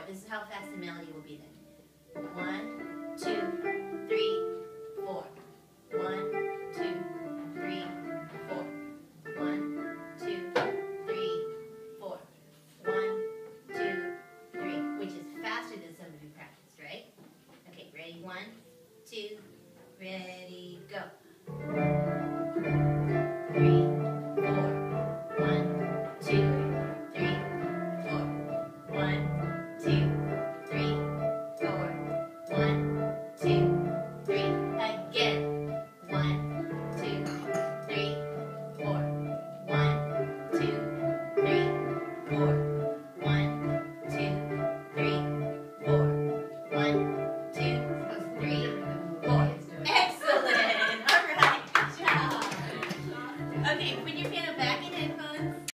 This is how fast the melody will be then. 1, 2,